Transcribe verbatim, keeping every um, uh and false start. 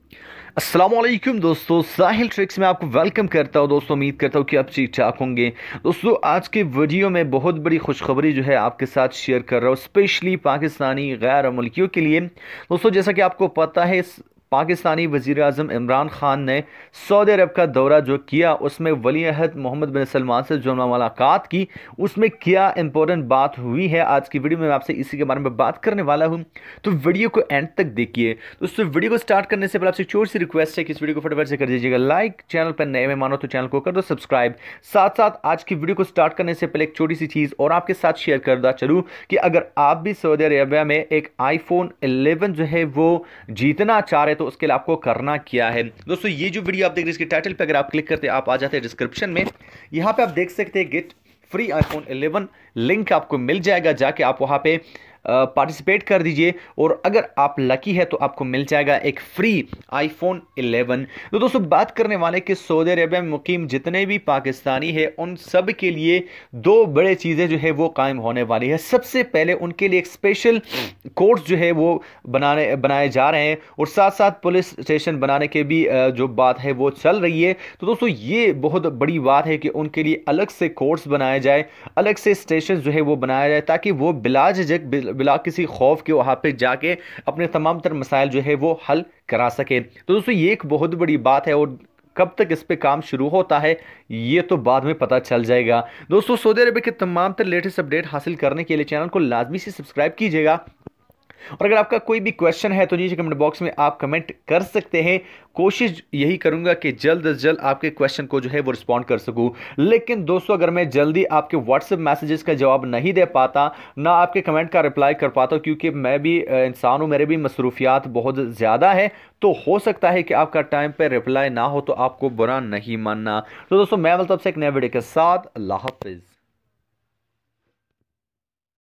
अस्सलाम वालेकुम दोस्तों, साहिल ट्रिक्स में आपको वेलकम करता हूँ। दोस्तों उम्मीद करता हूँ कि आप ठीक ठाक होंगे। दोस्तों आज के वीडियो में बहुत बड़ी खुशखबरी जो है आपके साथ शेयर कर रहा हूँ, स्पेशली पाकिस्तानी गैर मुल्कियों के लिए। दोस्तों जैसा कि आपको पता है, पाकिस्तानी वज़ीर आज़म इमरान खान ने सऊदी अरब का दौरा जो किया, उसमें वली अहद मोहम्मद बिन सलमान से जो मुलाकात की, उसमें क्या इंपॉर्टेंट बात हुई है आज की वीडियो में मैं आपसे इसी के बारे में बात करने वाला हूं। तो वीडियो को एंड तक देखिए। दोस्तों वीडियो को स्टार्ट करने से पहले आपसे छोटी सी रिक्वेस्ट है कि इस वीडियो को फटाफट से कर दीजिएगा लाइक। चैनल पर नए में मानो तो चैनल को कर दो सब्सक्राइब। साथ साथ आज की वीडियो को स्टार्ट करने से पहले एक छोटी सी चीज़ और आपके साथ शेयर करता चलूँ कि अगर आप भी सऊदी अरेबिया में एक आईफोन इलेवन जो है वो जीतना चाह रहे तो उसके लिए आपको करना क्या है। दोस्तों ये जो वीडियो आप देख रहे हैं, इसके टाइटल पे अगर आप क्लिक करते हैं आप आ जाते हैं डिस्क्रिप्शन में। यहां पे आप देख सकते हैं get free iPhone eleven link आपको मिल जाएगा, जाके आप वहां पे पार्टिसिपेट कर दीजिए और अगर आप लकी है तो आपको मिल जाएगा एक फ्री आईफोन इलेवन। तो दोस्तों बात करने वाले कि सऊदी अरेबिया में मुकीम जितने भी पाकिस्तानी है उन सब के लिए दो बड़े चीज़ें जो है वो कायम होने वाली है। सबसे पहले उनके लिए एक स्पेशल कोर्स जो है वो बनाने बनाए जा रहे हैं और साथ साथ पुलिस स्टेशन बनाने के भी जो बात है वो चल रही है। तो दोस्तों ये बहुत बड़ी बात है कि उनके लिए अलग से कोर्स बनाया जाए, अलग से स्टेशन जो है वो बनाया जाए, ताकि वो बिला झिझक बिला किसी खौफ के वहाँ पे जाके अपने तमाम तर मसाइल जो है वो हल करा सके। तो दोस्तों ये एक बहुत बड़ी बात है और कब तक इस पे काम शुरू होता है ये तो बाद में पता चल जाएगा। दोस्तों सऊदी अरब के तमाम तर लेटेस्ट अपडेट हासिल करने के लिए चैनल को लाजमी से सब्सक्राइब कीजिएगा और अगर आपका कोई भी क्वेश्चन है तो नीचे कमेंट बॉक्स में आप कमेंट कर सकते हैं। कोशिश यही करूंगा कि जल्द से जल्द आपके क्वेश्चन को जो है वो रिस्पॉन्ड कर सकूं। लेकिन दोस्तों अगर मैं जल्दी आपके व्हाट्सएप मैसेजेस का जवाब नहीं दे पाता, ना आपके कमेंट का रिप्लाई कर पाता, क्योंकि मैं भी इंसान हूं, मेरे भी मसरूफियात बहुत ज़्यादा है, तो हो सकता है कि आपका टाइम पर रिप्लाई ना हो तो आपको बुरा नहीं मानना। तो दोस्तों मैं मतलब से एक नए वीडियो के साथ अल्लाह हाफिज़।